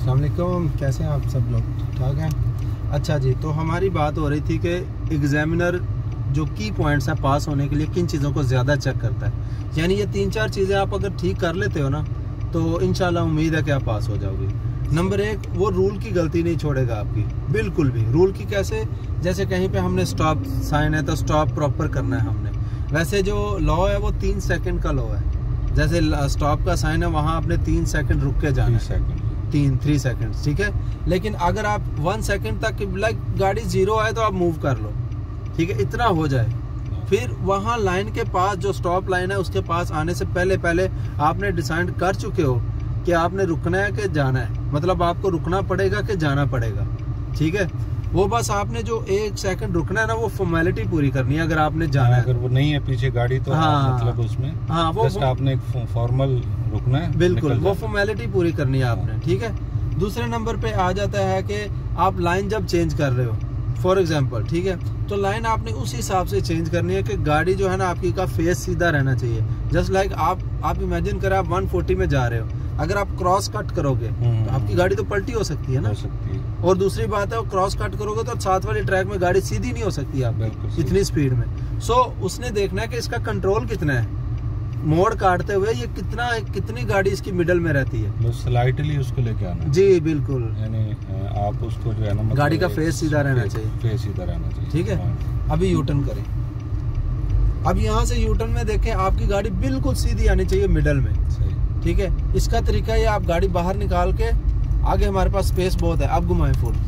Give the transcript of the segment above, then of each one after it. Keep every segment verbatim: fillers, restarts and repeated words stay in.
अस्सलाम वालेकुम, कैसे हैं आप सब लोग? ठीक ठाक हैं? अच्छा जी, तो हमारी बात हो रही थी कि एग्जामिनर जो की पॉइंट्स हैं पास होने के लिए किन चीज़ों को ज़्यादा चेक करता है। यानी ये तीन चार चीज़ें आप अगर ठीक कर लेते हो ना तो इंशाल्लाह उम्मीद है कि आप पास हो जाओगे। नंबर एक, वो रूल की गलती नहीं छोड़ेगा आपकी, बिल्कुल भी। रूल की कैसे? जैसे कहीं पे हमने स्टॉप साइन है तो स्टॉप प्रॉपर करना है हमने। वैसे जो लॉ है वो तीन सेकंड का लॉ है। जैसे स्टॉप का साइन है वहाँ आपने तीन सेकंड रुक के जाना है, तीन थ्री सेकंड, ठीक है। लेकिन अगर आप वन सेकंड तक लाइक गाड़ी जीरो है तो आप मूव कर लो, ठीक है, इतना हो जाए। फिर वहाँ लाइन के पास जो स्टॉप लाइन है उसके पास आने से पहले पहले आपने डिसाइड कर चुके हो कि आपने रुकना है कि जाना है, मतलब आपको रुकना पड़ेगा कि जाना पड़ेगा, ठीक है। वो बस आपने जो एक सेकंड रुकना है ना वो फॉर्मेलिटी पूरी करनी है अगर आपने जाना है। अगर वो नहीं है पीछे गाड़ी तो हाँ, मतलब उसमें हाँ वो जस्ट आपने एक फॉर्मल रुकना है, बिल्कुल वो फॉर्मेलिटी पूरी करनी है आपने, ठीक है। दूसरे नंबर पे आ जाता है कि आप लाइन जब चेंज कर रहे हो फॉर एग्जांपल, ठीक है, तो लाइन आपने उस हिसाब से चेंज करनी है कि गाड़ी जो है ना आपकी का फेस सीधा रहना चाहिए। जस्ट लाइक आप आप इमेजिन करें आप वन फोर्टी में जा रहे हो, अगर आप क्रॉस कट करोगे तो आपकी गाड़ी तो पलटी हो सकती है ना, हो सकती है। और दूसरी बात है वो क्रॉस कट करोगे तो साथ वाले ट्रैक में गाड़ी सीधी नहीं हो सकती आप इतनी स्पीड में। सो उसने देखना है कि इसका कंट्रोल कितना है, मोड़ काटते हुए ये कितना कितनी गाड़ी इसकी मिडल में रहती है, स्लाइटली उसको लेके आना जी बिल्कुल। यानी आप उसको जो है ना मतलब गाड़ी का फेस सीधा रहना चाहिए, फेस सीधा रहना चाहिए, ठीक है। अभी यू टर्न करें, अब यहाँ से यू टर्न में देखें आपकी गाड़ी बिल्कुल सीधी आनी चाहिए मिडल में, ठीक है। इसका तरीका ये आप गाड़ी बाहर निकाल के आगे हमारे पास स्पेस बहुत है, अब घुमाएं फुल।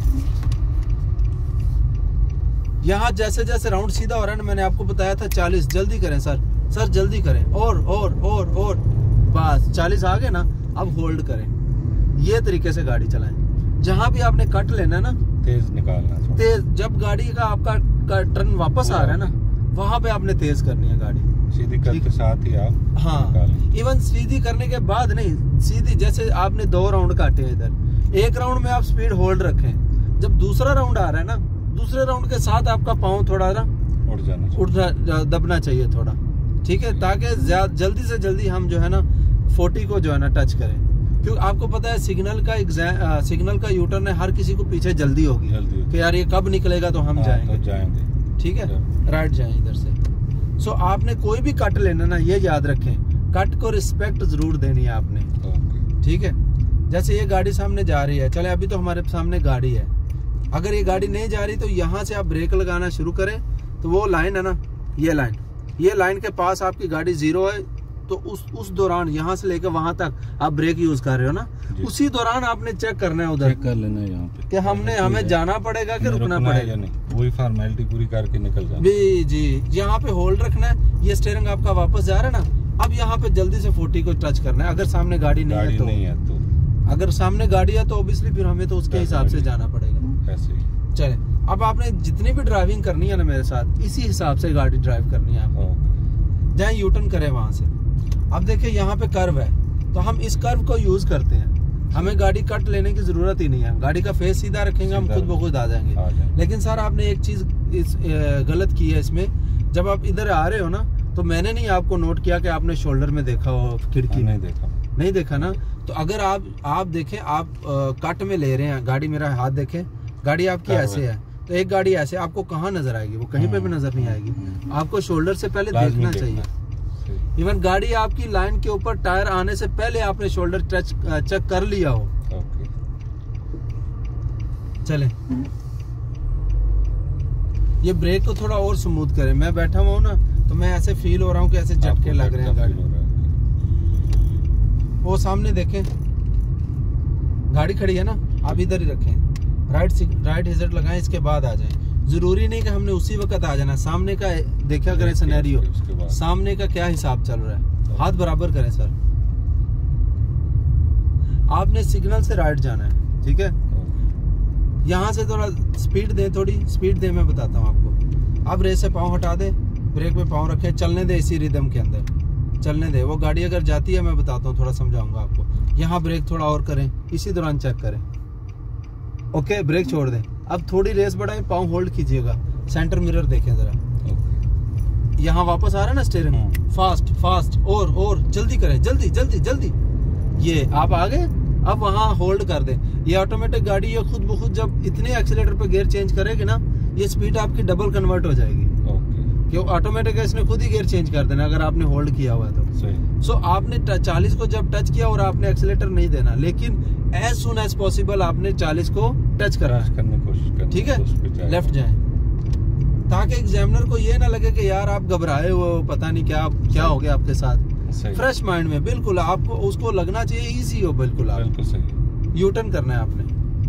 यहाँ जैसे जैसे राउंड सीधा हो रहा है ना, मैंने आपको बताया था चालीस, जल्दी करें सर सर जल्दी करें, और और और और बस चालीस आ गए ना, अब होल्ड करें। ये तरीके से गाड़ी चलाएं। जहां भी आपने कट लेना ना तेज निकालना, तेज, जब गाड़ी का आपका का टर्न वापस आ रहा है ना वहां पे आपने तेज करनी है गाड़ी, सीधी करके साथ ही आप हाँ। इवन सीधी करने के बाद नहीं, सीधी जैसे आपने दो राउंड काटे हैं इधर, एक राउंड में आप स्पीड होल्ड रखें, जब दूसरा राउंड आ रहा है ना दूसरे राउंड के साथ आपका पाँव थोड़ा ना उठ जाना उठ दबना चाहिए थोड़ा, ठीक है, ताकि जल्दी से जल्दी हम जो है ना फोर्टी को जो है ना टच करें। क्योंकि आपको पता है सिग्नल का एग्जाम सिग्नल का यूटर्न है, हर किसी को पीछे जल्दी होगी कि यार ये कब निकलेगा तो हम जाएंगे, तो जाएंगे, ठीक है, राइट जाएं इधर से। सो आपने कोई भी कट लेना ना ये याद रखें, कट को रिस्पेक्ट जरूर देनी है आपने, ठीक है। जैसे ये गाड़ी सामने जा रही है, चले अभी तो हमारे सामने गाड़ी है, अगर ये गाड़ी नहीं जा रही तो यहाँ से आप ब्रेक लगाना शुरू करें तो वो लाइन है ना, ये लाइन ये लाइन के पास आपकी गाड़ी जीरो है तो उस उस दौरान यहाँ से लेकर वहां तक आप ब्रेक यूज कर रहे हो ना, उसी दौरान आपने चेक करना है उधर, चेक कर लेना है यहाँ पे कि हमने हमें जाना पड़ेगा कि रुकना पड़ेगा, वही फॉर्मेलिटी पूरी करके निकल जाना। जी जी, यहाँ पे होल्ड रखना है, ये स्टीयरिंग आपका वापस जा रहा है ना, अब यहाँ पे जल्दी से फोर्टी को टच करना है। अगर सामने गाड़ी नहीं है तो, नहीं है तो अगर सामने गाड़ी है तो ऑब्वियसली फिर हमें तो उसके हिसाब से जाना पड़ेगा, ऐसे ही। चले, अब आपने जितनी भी ड्राइविंग करनी है ना मेरे साथ, इसी हिसाब से गाड़ी ड्राइव करनी है आपको। जहाँ यू टर्न करें वहां से, अब देखिए यहाँ पे कर्व है तो हम इस कर्व को यूज करते हैं, हमें गाड़ी कट लेने की जरूरत ही नहीं है, गाड़ी का फेस सीधा रखेंगे हम खुद ब खुद आ जाएंगे। लेकिन सर आपने एक चीज इस गलत की है इसमें, जब आप इधर आ रहे हो ना तो मैंने नहीं आपको नोट किया कि आपने शोल्डर में देखा हो, खिड़की में देखा नहीं देखा ना, तो अगर आप आप देखें आप कट में ले रहे हैं गाड़ी, मेरा हाथ देखें, गाड़ी आपकी ऐसे है तो एक गाड़ी ऐसे आपको कहाँ नजर आएगी, वो कहीं पे भी नजर नहीं आएगी, आपको शोल्डर से पहले देखना चाहिए। इवन गाड़ी आपकी लाइन के ऊपर टायर आने से पहले आपने शोल्डर टच चेक कर लिया हो। चले, ये ब्रेक को थोड़ा और स्मूथ करें, मैं बैठा हुआ हूँ ना तो मैं ऐसे फील हो रहा हूँ कि ऐसे झटके लग रहे हैं गाड़ी। वो सामने देखें गाड़ी खड़ी है ना, आप इधर ही रखें, राइट राइट हिजट लगाएं, इसके बाद आ जाएं। जरूरी नहीं कि हमने उसी वक्त आ जाना, सामने का देखा करें सिनेरियो, सामने का क्या हिसाब चल रहा है, हाथ बराबर करें सर। आपने सिग्नल से राइट जाना है, ठीक है, यहाँ से थोड़ा स्पीड दें, थोड़ी स्पीड दें, मैं बताता हूँ आपको। अब रेस से पाँव हटा दें, ब्रेक पे पाँव रखें, चलने दे इसी रिदम के अंदर, चलने दे। वो गाड़ी अगर जाती है मैं बताता हूँ, थोड़ा समझाऊंगा आपको। यहाँ ब्रेक थोड़ा और करें, इसी दौरान चेक करें, ओके, ब्रेक छोड़ दें। अब थोड़ी रेस बढ़ाएं, पाँव होल्ड कीजिएगा, सेंटर मिरर देखें जरा, यहाँ वापस आ रहा है ना स्टीयरिंग, फास्ट फास्ट, और और जल्दी करें, जल्दी जल्दी जल्दी, ये आप आ गए, अब वहाँ होल्ड कर दे। ये ऑटोमेटिक गाड़ी ये खुद ब खुद जब इतने एक्सीलेटर पे गियर चेंज करेगी ना, ये स्पीड आपकी डबल कन्वर्ट हो जाएगी। ओके। क्यों ऑटोमेटिक है, इसने खुद ही गियर चेंज कर देना अगर आपने होल्ड किया हुआ तो। सही। सो आपने चालीस को जब टच किया और आपने एक्सीलेटर नहीं देना, लेकिन एज सुन एज पॉसिबल आपने चालीस को टच करना करने की कोशिश करना, ठीक है, लेफ्ट जाए, ताकि एग्जामिनर को ये ना लगे कि यार आप घबराए हो, पता नहीं क्या क्या हो गया आपके साथ। फ्रेश माइंड में बिल्कुल आपको उसको लगना चाहिए इजी हो, बिल्कुल आप बिल्कुल सही। यू टर्न करना है आपने।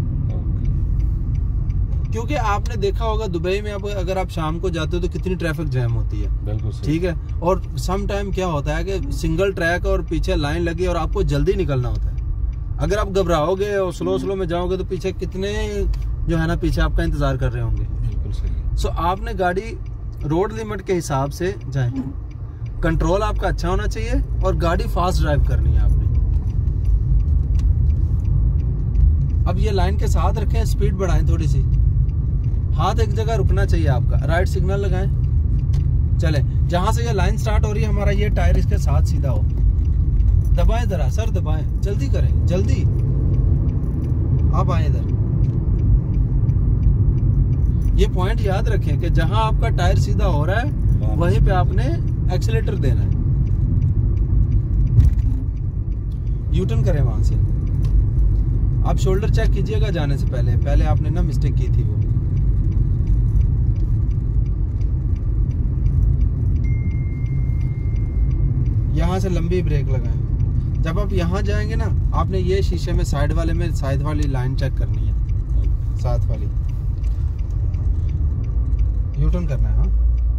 क्योंकि आपने देखा होगा दुबई में, अब अगर आप शाम को जाते हो तो कितनी ट्रैफिक जैम होती है, बिल्कुल सही। ठीक है। और सम टाइम क्या होता है कि सिंगल ट्रैक और पीछे लाइन लगी और आपको जल्दी निकलना होता है। अगर आप घबराओगे और स्लो स्लो में जाओगे तो पीछे कितने जो है ना पीछे आपका इंतजार कर रहे होंगे। बिल्कुल सही। सो आपने गाड़ी रोड लिमिट के हिसाब से जाए, कंट्रोल आपका अच्छा होना चाहिए और गाड़ी फास्ट ड्राइव करनी है आपने। अब ये लाइन के साथ रखें, स्पीड बढ़ाएं थोड़ी सी, हाथ एक जगह रुकना चाहिए आपका, राइट सिग्नल लगाएं, चले। जहां से ये लाइन स्टार्ट हो रही है हमारा, ये टायर इसके साथ सीधा हो, दबाएं जरा सर, दबाएं, जल्दी करें, जल्दी आप आए इधर। ये पॉइंट याद रखें कि जहां आपका टायर सीधा हो रहा है वहीं पे आपने एक्सीलेटर देना है। यू टर्न करें वहां से। आप शोल्डर चेक कीजिएगा जाने से पहले, पहले आपने ना मिस्टेक की थी वो। यहां से लंबी ब्रेक लगाएं। जब आप यहां जाएंगे ना, आपने ये शीशे में साइड वाले में साइड वाली लाइन चेक करनी है, साथ वाली यू टर्न करना है। हाँ,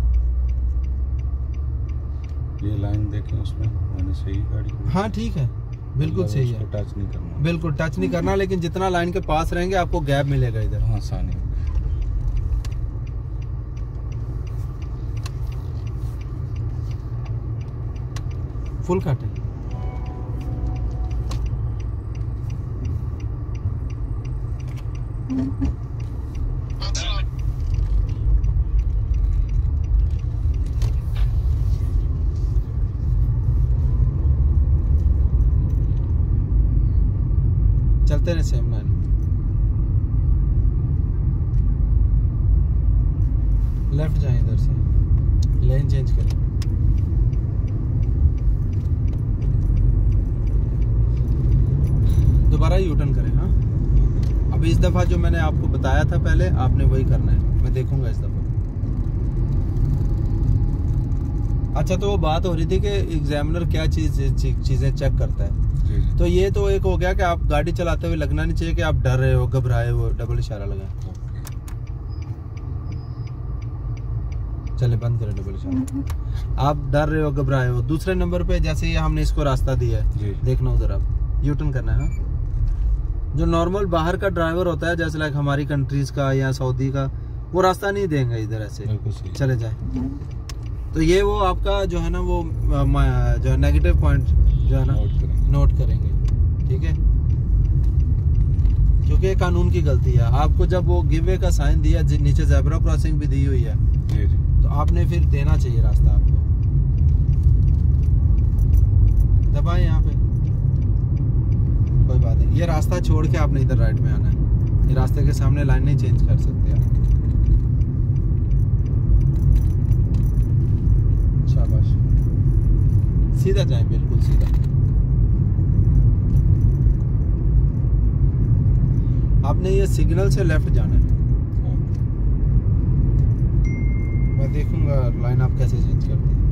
ये लाइन देखें, उसमें मैंने सही गाड़ी। हाँ ठीक है, बिल्कुल सही है, टच नहीं करना, बिल्कुल टच नहीं करना, लेकिन जितना लाइन के पास रहेंगे आपको गैप मिलेगा इधर। हाँ, आसानी। फुल काटे। चलते रहे सेम लाइन। लेफ्ट जाए इधर से, लेन चेंज करें। दोबारा यू टर्न करें। हाँ, अब इस दफा जो मैंने आपको बताया था पहले, आपने वही करना है। मैं देखूंगा इस दफा। अच्छा, तो वो बात हो रही थी कि एग्जामिनर क्या चीज चीजें चेक करता है। तो ये तो एक हो गया कि आप गाड़ी चलाते हुए लगना नहीं चाहिए कि आप डर रहे हो, घबराए हो। डबल इशारा लगाएं। चले बंद करें डबल इशारा। आप डर रहे हो, घबराए हो। दूसरे नंबर पे जैसे ये हमने इसको रास्ता दिया है, देखना उधर आप यू टर्न करना है। जो नॉर्मल बाहर का ड्राइवर होता है, जैसे लाइक हमारी कंट्रीज का या सऊदी का, वो रास्ता नहीं देंगे इधर ऐसे, चले जाए। तो ये वो आपका जो है ना वो जो नेगेटिव पॉइंट जो है ना नोट करेंगे, ठीक है। क्योंकि ये कानून की गलती है। आपको जब वो गिव वे का साइन दिया, नीचे ज़ेब्रा क्रॉसिंग भी दी हुई है, तो आपने फिर देना चाहिए रास्ता आपको। दबाएं यहाँ पे, कोई बात नहीं। ये रास्ता छोड़ के आपने इधर राइट में आना है। ये रास्ते के सामने लाइन नहीं चेंज कर सकते आप। शाबाश, सीधा जाएं, बिल्कुल सीधा। आपने ये सिग्नल से लेफ्ट जाना है। मैं देखूंगा लाइन आप कैसे चेंज करते हैं।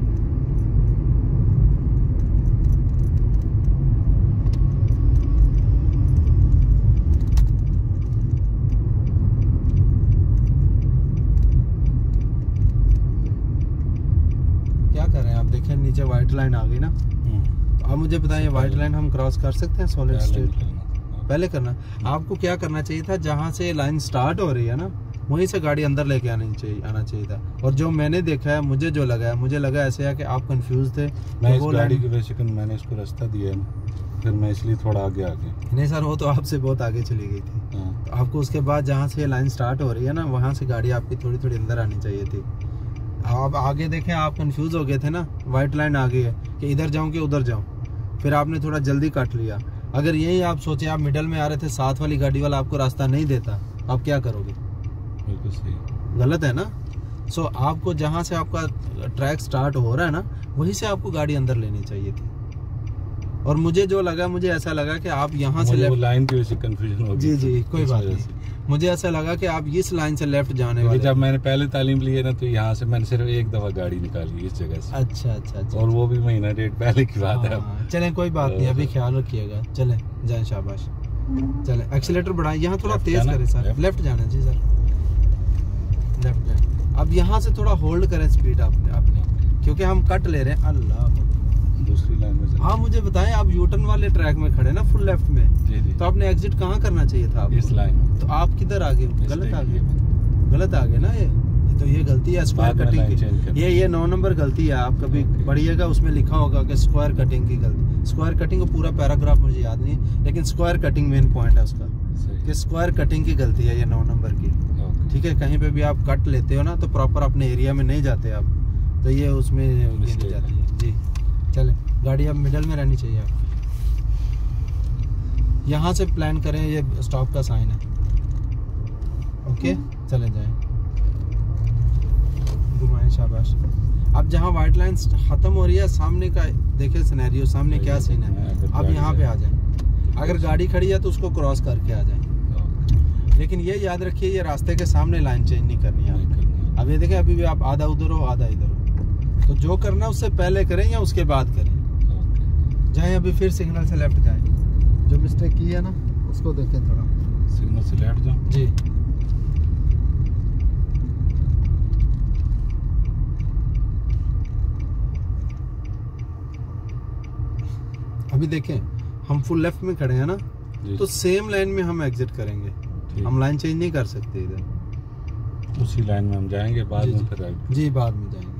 क्या कर रहे हैं आप? देखें नीचे व्हाइट लाइन आ गई ना। तो आप मुझे बताएं, व्हाइट लाइन हम क्रॉस कर सकते हैं सॉलिड स्टेट? पहले करना। आपको क्या करना चाहिए था, जहां से लाइन स्टार्ट हो रही है ना, वहीं से गाड़ी अंदर लेके आनी चाहिए आना चाहिए था। और जो मैंने देखा है, मुझे जो लगा है, मुझे लगा ऐसे है कि आप कंफ्यूज थे। मैं इस गाड़ी की वजह से मैंने इसको रास्ता दिया है, फिर मैं इसलिए थोड़ा आगे आ गया। नहीं सर, वो तो आपसे बहुत आगे चली गई थी। तो आपको उसके बाद जहाँ से लाइन स्टार्ट हो रही है ना, वहाँ से गाड़ी आपकी थोड़ी थोड़ी अंदर आनी चाहिए थी। आप आगे देखें, आप कंफ्यूज हो गए थे ना, व्हाइट लाइन आ गई है कि इधर जाऊँ कि उधर जाऊँ। फिर आपने थोड़ा जल्दी काट लिया। अगर यही आप सोचे आप मिडल में आ रहे थे, साथ वाली गाड़ी वाला आपको रास्ता नहीं देता, आप क्या करोगे? बिल्कुल सही, गलत है ना। सो so, आपको जहाँ से आपका ट्रैक स्टार्ट हो रहा है ना, वहीं से आपको गाड़ी अंदर लेनी चाहिए थी। और मुझे जो लगा, मुझे ऐसा लगा कि आप यहाँ से लेफ्ट, लाइन की वजह से कंफ्यूजन हो गई। जी जी कोई बात नहीं, मुझे ऐसा लगा कि आप इस लाइन से लेफ्ट जाने वाले। जब मैंने पहले तालीम ली है ना, तो यहाँ से मैंने सिर्फ एक दफा गाड़ी निकाली इस जगह से। अच्छा अच्छा अच्छा, और वो भी महीना डेढ़ पहले की बात है। चलें कोई बात नहीं, अभी ख्याल रखिएगा। चलें जाए, शाबाश। चलें एक्सीलेटर बढ़ाएं, यहाँ थोड़ा तेज करें सर, लेफ्ट जाना जी सर, लेफ्ट जाए। अब यहाँ से थोड़ा होल्ड करें स्पीड आपने अपनी, क्योंकि हम कट ले रहे हैं। अल्लाह, दूसरी लाइन में। हाँ मुझे बताएं, आप यूटर्न वाले ट्रैक में खड़े ना, फुल लेफ्ट में, जी जी। तो आपने एग्जिट कहाँ करना चाहिए था? इस लाइन में। तो आप किधर आ गए? गलत आ गए, गलत आ गए ना ये। तो ये गलती है स्क्वायर कटिंग की, ये ये नौ नंबर गलती है। आप कभी पढ़िएगा, उसमें लिखा होगा कि स्क्वायर कटिंग की गलती। स्क्वायर कटिंग का पूरा पैराग्राफ मुझे याद नहीं है, लेकिन स्क्वायर कटिंग मेन पॉइंट है उसका, कि स्क्वायर कटिंग की गलती है ये नौ नंबर की। ठीक है, कहीं पे भी आप कट लेते हो ना, तो प्रॉपर अपने एरिया में नहीं जाते आप, तो ये उसमें गिनी जाती है जी। चले, गाड़ी अब मिडल में रहनी चाहिए आपकी। यहाँ से प्लान करें, ये स्टॉप का साइन है। ओके, चले जाएं, घुमाएं, शाबाश। अब जहाँ व्हाइट लाइन खत्म हो रही है, सामने का देखे सिनेरियो, सामने क्या सीन है। अब यहाँ पे आ जाएं, अगर गाड़ी खड़ी है तो उसको क्रॉस करके आ जाएं। लेकिन ये याद रखिए, ये रास्ते के सामने लाइन चेंज नहीं करनी है आपको। अब ये देखें, अभी भी आप आधा उधर हो आधा इधर हो, तो जो करना है उससे पहले करें या उसके बाद करें। जाएं, अभी फिर सिग्नल से लेफ्ट जाएं, जो मिस्टेक की है ना उसको देखें थोड़ा। सिग्नल से लेफ्ट जाओ जी। अभी देखें, हम फुल लेफ्ट में खड़े हैं ना, तो सेम लाइन में हम एग्जिट करेंगे, हम लाइन चेंज नहीं कर सकते इधर। उसी लाइन में हम जाएंगे, बाद में फिर जी बाद में जाएंगे।